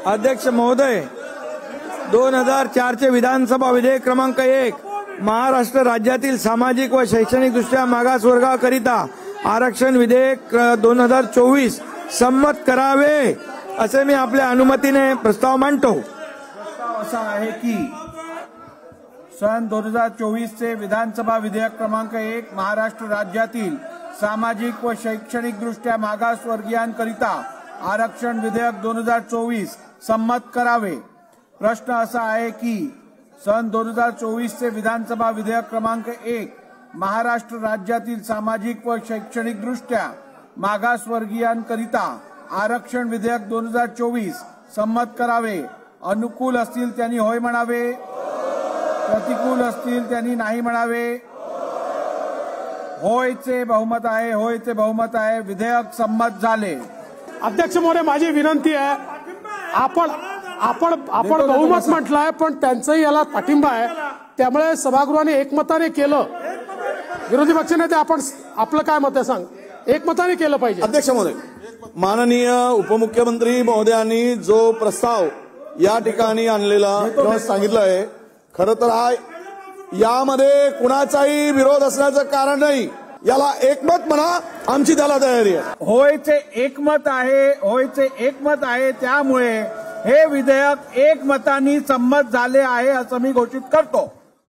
अध्यक्ष महोदय, 2004 चे विधानसभा विधेयक क्रमांक 1 महाराष्ट्र राज्यातील सामाजिक व शैक्षणिक दृष्ट्या मागासवर्गाकरिता आरक्षण विधेयक 2024 संमत करावे असे मी आपल्या अनुमतीने प्रस्ताव मांडतो। प्रस्ताव असा आहे की सन 2024 चे विधानसभा विधेयक क्रमांक 1 महाराष्ट्र राज्यातील सामाजिक व शैक्षणिक दृष्ट्या मागासवर्गीयांकरिता आरक्षण विधेयक 2024 संमत करावे। प्रश्न असा आहे की सन 2024 चे विधानसभा विधेयक क्रमांक 1 महाराष्ट्र राज्यातील सामाजिक व शैक्षणिक दृष्ट्या मागासवर्गीयांकरिता आरक्षण विधेयक 2024 संमत करावे। अनुकूल असतील त्यांनी होय म्हणावे, प्रतिकूल असतील त्यांनी नाही म्हणावे। होयचे बहुमत आहे, होयचे बहुमत आहे। विधेयक संमत झाले। अध्यक्ष महोदय, माझी विनंती आहे, आपण बहुमत म्हटलंय पण त्यांचंही याला पाठिंबा आहे, त्यामुळे सभागृहाने एकमताने केलं। विरोधी पक्षनेते आपण आपलं काय मत आहे सांग, एकमताने केलं पाहिजे। अध्यक्ष महोदय, माननीय उपमुख्यमंत्री महोदयांनी जो प्रस्ताव या ठिकाणी आणलेला किंवा सांगितलं आहे, खरं तर हा यामध्ये कुणाचाही विरोध असण्याचं कारण नाही। याला एकमत म्हणा, आमची त्याला तयारी आहे। होयचे एकमत आहे, होयचे एकमत आहे, त्यामुळे हे विधेयक एकमताने संमत झाले आहे असं मी घोषित करतो।